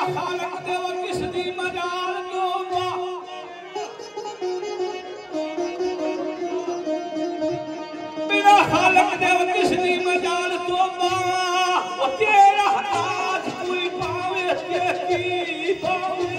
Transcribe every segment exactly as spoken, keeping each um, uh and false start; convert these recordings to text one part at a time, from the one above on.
खालक देव किस दी मजाल दूंगा बिना खालक देव किस दी मजाल दूंगा तेरा हाथ कोई पावे की पावे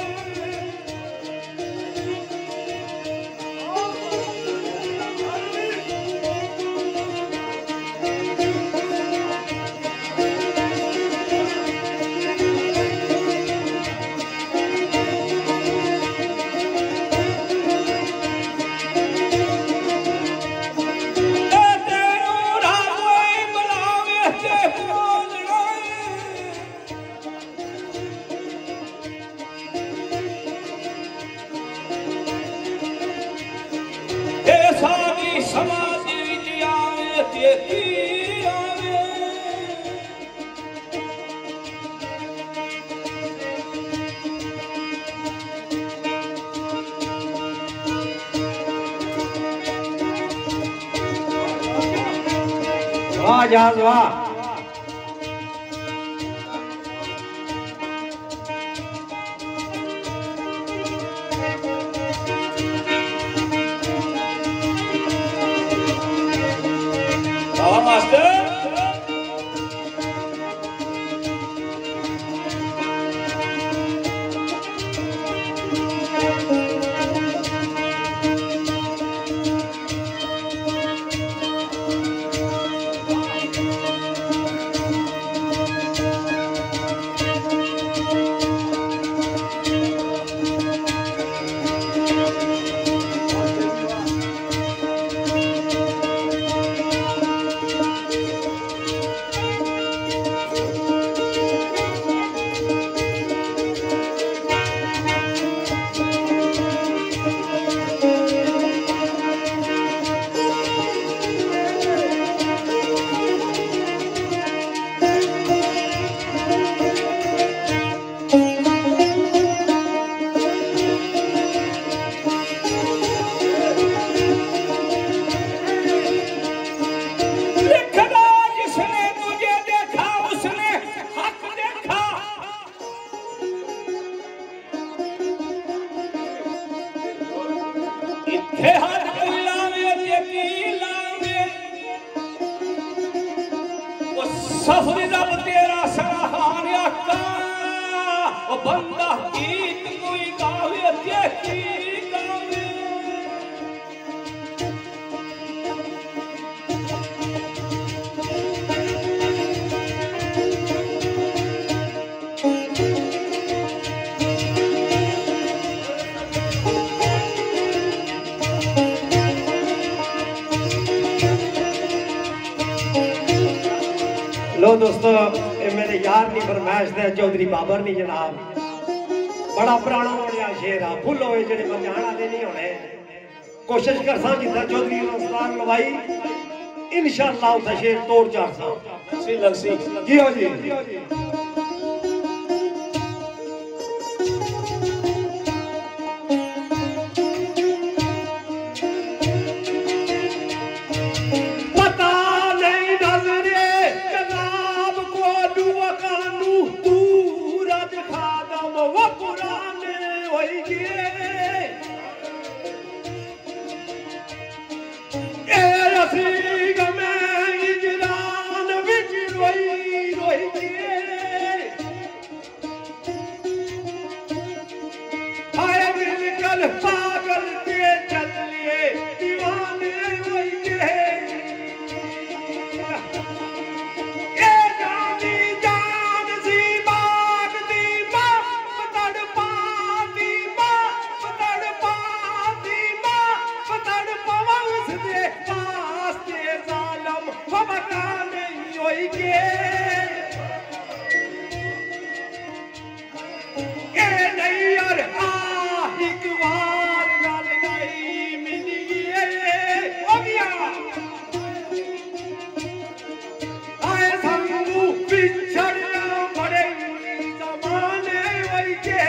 वाह जहाज वाह मास्टर सफरी रब तेरा सराहानिया का वो बंदा गीत कोई गावे देखी गावे लो दोस्तों ये मेरे यार नहीं फरमाइश है चौधरी बाबर नहीं जनाब बड़ा पुराना होने शेर आ फुल होए जेडे बजाना दे नहीं होने कोशिश करसा जितना चौधरी उस्ताद लवाई इंशाअल्लाह उस शेर तोड़ चारसा सी लग सी जी हो जी पागल के चल लिए दीवाने वही के ये जानी जान सी बाग दी मां पतड़ पाती मां पतड़ पाती मां पतड़ पवस दे पास ते जालम फबका नहीं होई के ये नहीं यार एक बार गल नहीं मिली हो गया आए संगू पिछड़ बड़े जमाने वही के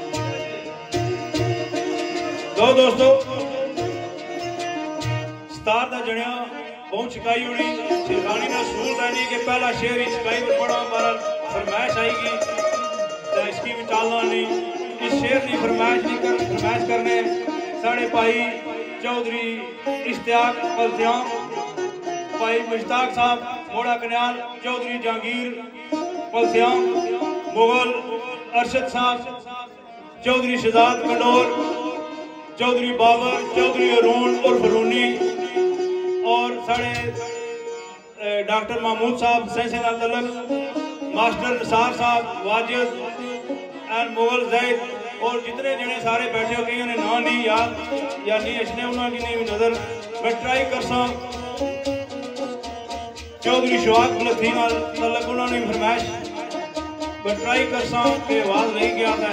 तो दोस्तों बाजार का जनिया बहुत शिकाई होनी शेरखानी ने सूल दैनी के पहला शेर ही शिकाई पर पड़ा हमारा फरमाइश आएगी तो इसकी भी टालना नहीं इस शेर की फरमाइश नहीं कर फरमाइश करने साढ़े भाई चौधरी इश्तियाक पलस्याम भाई मुश्ताक साहब मोड़ा कन्याल चौधरी जहांगीर पलस्याम मुगल अरशद साहब चौधरी शहजाद कंडोर चौधरी बाबर चौधरी अरून और फरूनी और साढ़े डॉक्टर महमूद साहब सैसे तलक मास्टर निसार साहब वाजिद एंड मुगल जैद और जितने जने सारे बैठे हो कई ने ना नहीं याद या नहीं इसने उन्होंने की नहीं नजर मैं ट्राई कर सा चौधरी शुआक फलस्तीन तलक उन्होंने फरमाइश मैं ट्राई कर सा कि आवाज नहीं गया था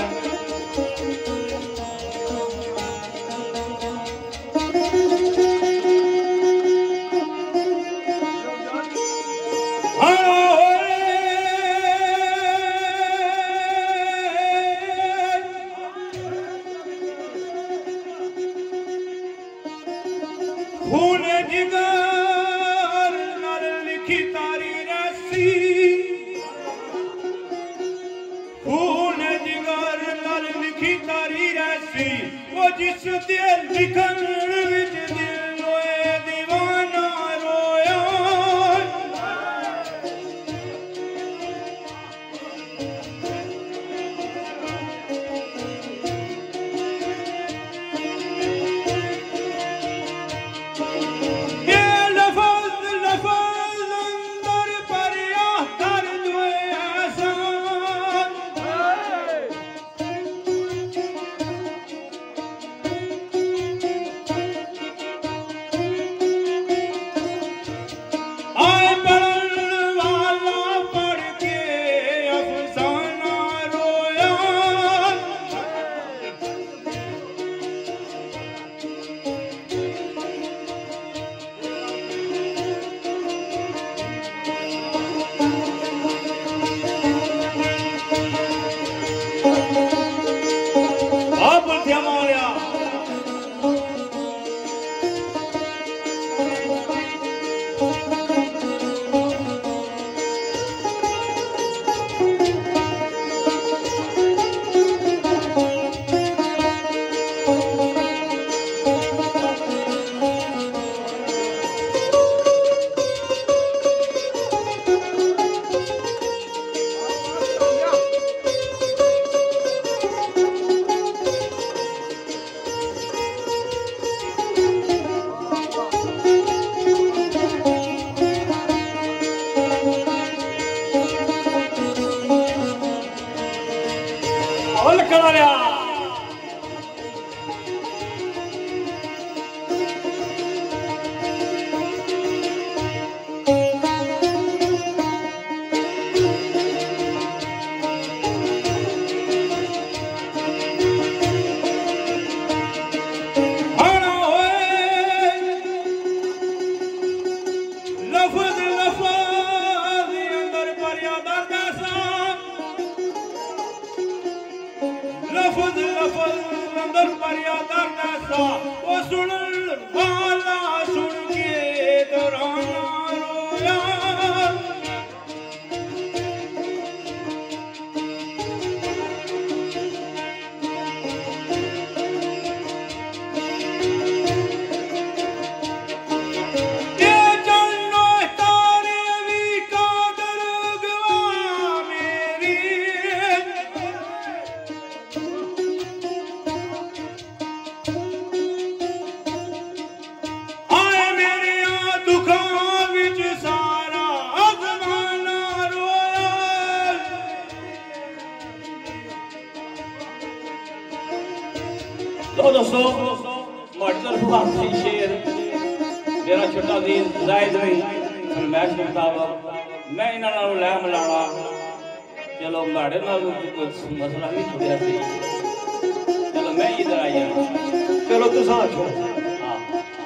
जिस दिल लिखन विच दिल रोए दीवाना रोया ये लफज लफज अंदर पर कर दो ऐसा लो दोस्तों मार्शल शेर मेरा छोटा दी जायद नहीं फरमाइश के मुताबिक मैं इन्होंने लै मिलाना चलो माड़े नाल कोई मसला नहीं छुड़िया सी चलो मैं इधर आई हूं चलो तुम आखो हां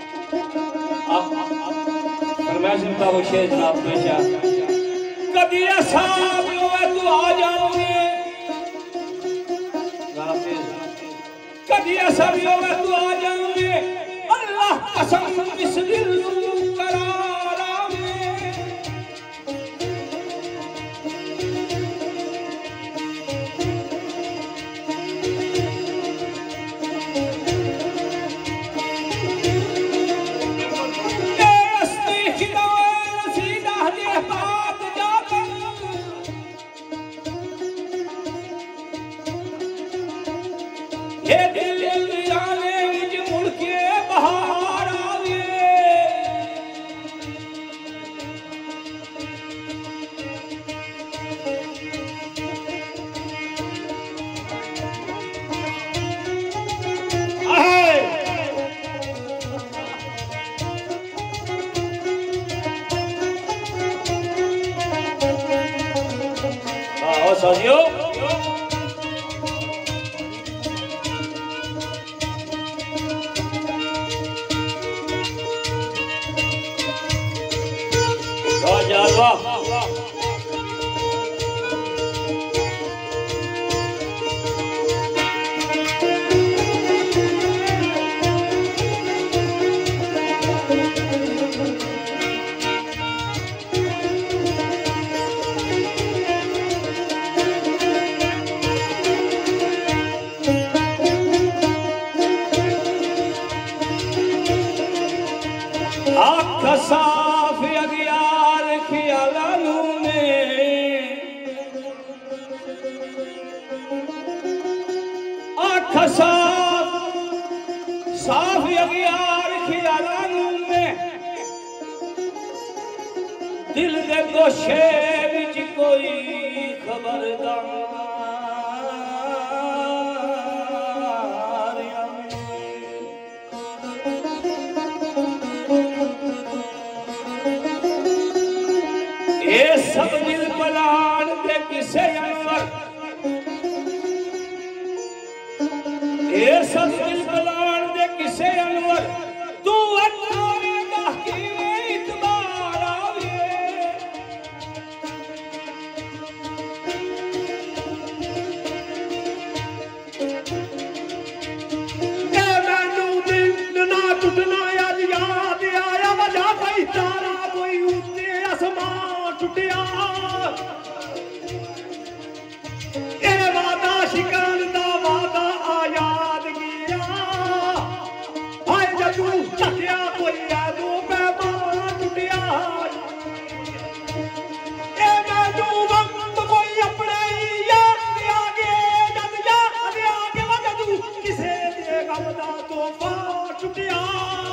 आप फरमाइश के मुताबिक शेर जनाब पेशा कभी ऐसा भी होवे तू आ जाओगे कभी ऐसा भी होगा तू आ जाओगे अल्लाह कसम इस दिल करार आवे साथियों साफ अगियार ख्यालानू में आख साफ साफ अगियार ख्यालानू में दिल दे गोशे विच कोई खबरदार सब दिल पलान दे किसे अनवर ये सब दिल पलान दे किसे अनवर तू अनवर बाकी में इतबार आवे ए मैनू दिन ना टुटना अज याद आया वजा भाई तारा कोई उत्ते आसमान टुटिया ए वादा शिकार दा वादा आयाद गया हाय जदू तकिया कोई यादो पैमान टुटिया ए मैनू वक्त कोई अपने याद आगे जद याद आगे वजदू किसे दे गम दा तोहफा टुटिया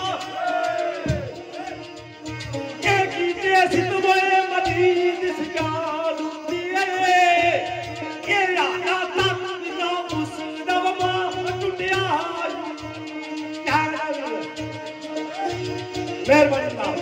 ए कीते सितवे मदीद सजाल दिए ए यादा तक ना मुसदव मा टुटिया मेहरबानी